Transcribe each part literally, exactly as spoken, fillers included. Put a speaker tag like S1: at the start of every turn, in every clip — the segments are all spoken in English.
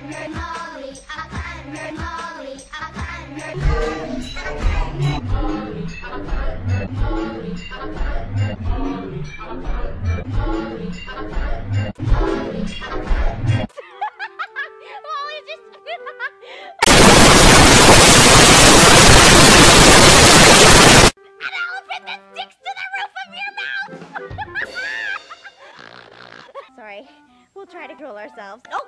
S1: Sorry, we'll try to control ourselves. Oh!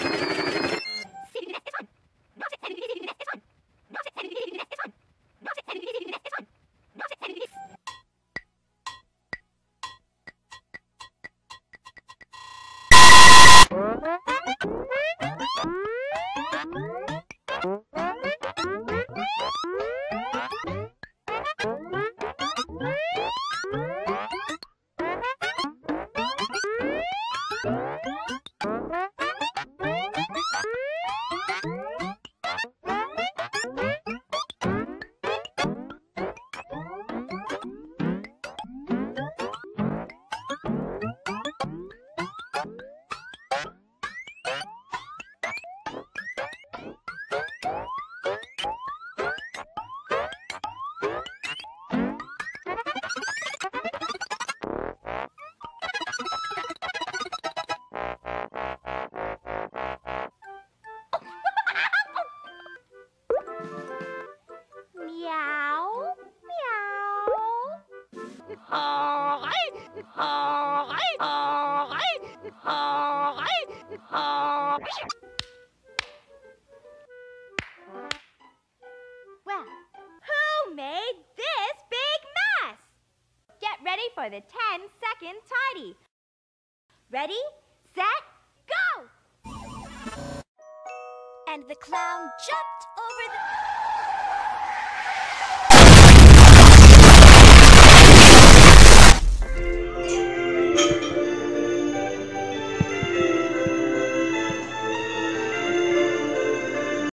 S1: Well, who made this big mess? Get ready for the ten second tidy. Ready, set, go! And the clown jumped over the...